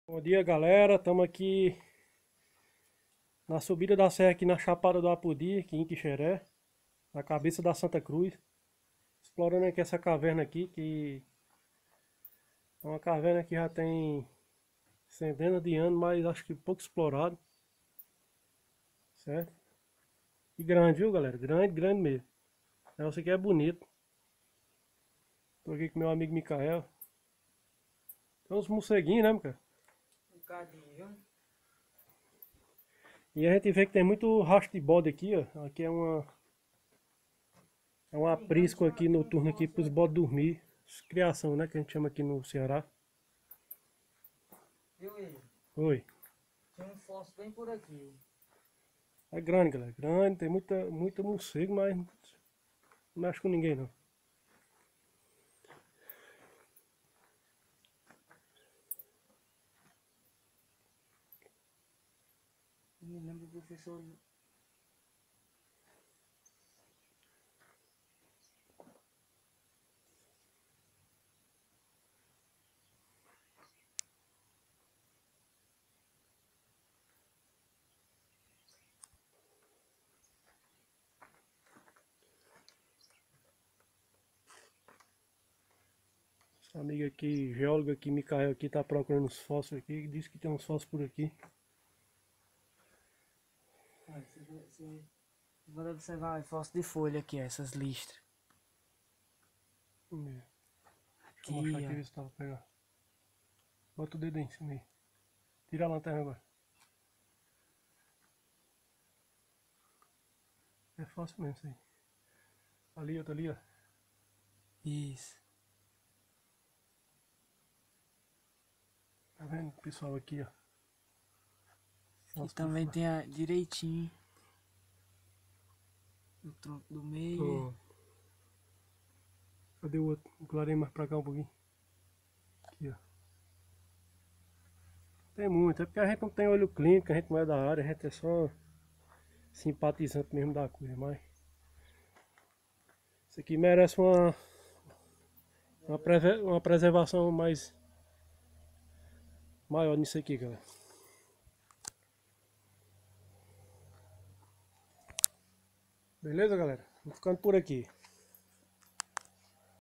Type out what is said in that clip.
Bom dia, galera. Estamos aqui na subida da serra aqui na Chapada do Apodi, aqui em Quixeré, na cabeça da Santa Cruz. Explorando aqui essa caverna aqui, que é uma caverna que já tem centenas de anos, mas acho que pouco explorado, certo? E grande, viu, galera? Grande, grande mesmo. O negócio aqui é bonito. Tô aqui com meu amigo Micael. Tem uns morceguinhos, né, Micael? Um bocadinho. E a gente vê que tem muito rastro de bode aqui, ó. Aqui é um Se não me engano, aprisco aqui tinha um noturno aqui para fóssil os aqui. bodes dormir. Criação, né, que a gente chama aqui no Ceará. Viu, ele? Oi. Tinha um fóssil bem por aqui. É grande, galera. Grande, tem muita morcego, mas não mexe com ninguém não. Eu me lembro do professor. Essa amiga aqui, geóloga aqui, Micael aqui, tá procurando os fósseis aqui. Diz que tem uns fósseis por aqui. Você vai observar o fóssil de folha aqui, ó, essas listras. Vamos ver. Deixa eu mostrar Aqui, aqui, ó. ver se dá pra pegar. Bota o dedo aí em cima aí. Tira a lanterna agora. É fácil mesmo isso aí. Ali, outro ali, ó. Isso. Tá vendo, pessoal, aqui, ó. Aqui Fóssil também tem a direitinho. O tronco do meio. Pronto. Cadê o outro? Clarei mais pra cá um pouquinho. Aqui, ó. Tem muito, é porque a gente não tem olho clínico, a gente não é da área, a gente é só simpatizante mesmo da coisa, mas isso aqui merece uma preservação mais maior nisso aqui, galera. Beleza, galera? Vou ficando por aqui.